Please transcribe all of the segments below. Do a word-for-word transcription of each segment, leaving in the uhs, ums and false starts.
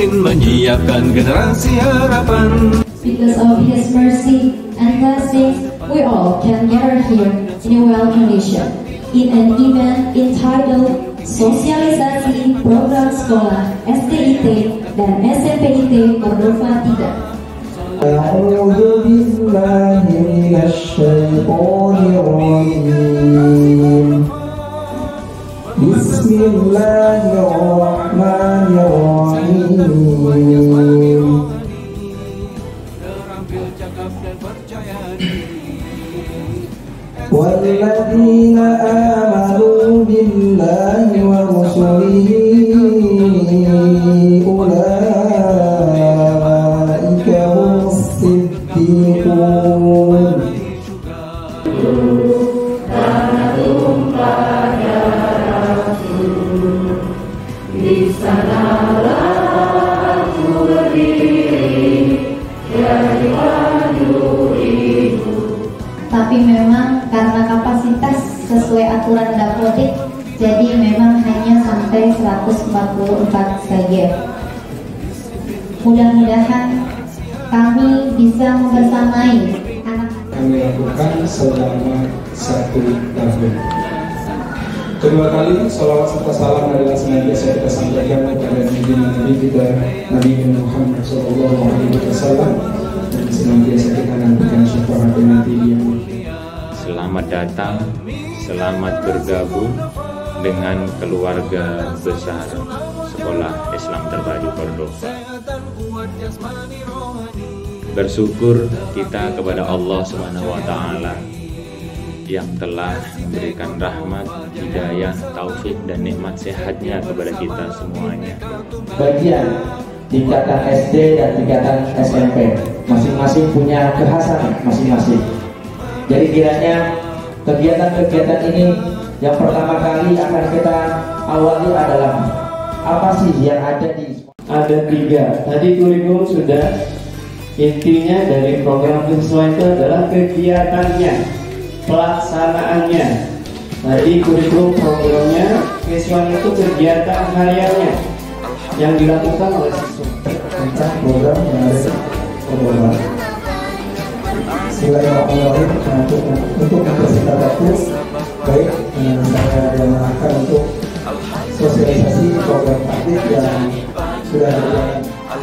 ingin menyiapkan generasi harapan. Because of His mercy and blessings, we all can gather here in a well condition in an event entitled Sosialisasi Program Sekolah S T I T dan S M P I T Cordova tiga. A'udzu billahi minasy syaithanir rajim. Bismillahirrahmanirrahim. والذين آمنوا بالله ورسله أولئك هم الصديقون. Tapi memang karena kapasitas sesuai aturan Dapodik, jadi memang hanya sampai seratus empat puluh empat saja. Mudah-mudahan kami bisa membersamai anak kami lakukan selama satu tahun. Kedua kali salawat serta salam adalah senantiasa kita sampaikan kepada Nabi kita Nabi Muhammad Shallallahu Alaihi Wasallam dan senantiasa kita nantikan syafaatnya nanti dia. Selamat datang, selamat bergabung dengan keluarga besar Sekolah Islam Terpadu Cordova. Bersyukur kita kepada Allah Subhanahu wa Ta'ala yang telah memberikan rahmat, hidayah, taufik dan nikmat sehatnya kepada kita semuanya. Bagian tingkatan S D dan tingkatan S M P masing-masing punya kekhasan masing-masing. Jadi kiranya kegiatan-kegiatan ini yang pertama kali akan kita awali adalah apa sih yang ada di ada tiga. Tadi kurikulum sudah, intinya dari program siswa itu adalah kegiatannya, pelaksanaannya. Tadi kurikulum programnya siswa itu kegiatan hariannya yang dilakukan oleh siswa tentang program yang ada di Cordova. Bismillahirrahmanirrahim. Untuk untuk mempersingkat waktu, baik saya diarahkan untuk sosialisasi program aktif yang sudah berjalan.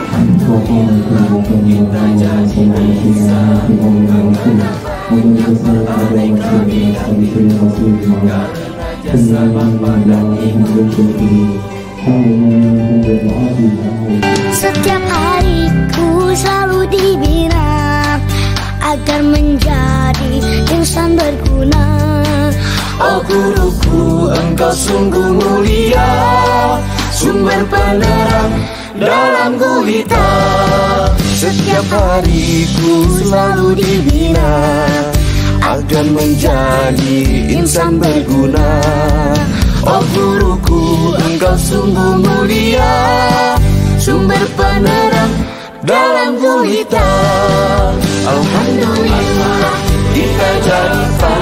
Setiap hariku selalu dibina agar menjadi insan berguna. Oh guruku, engkau sungguh mulia, sumber penerang dalam gulita. Setiap hariku selalu dibina agar menjadi insan berguna. Oh guruku, engkau sungguh mulia, sumber penerang dalam gulita. Alhamdulillah kita jadi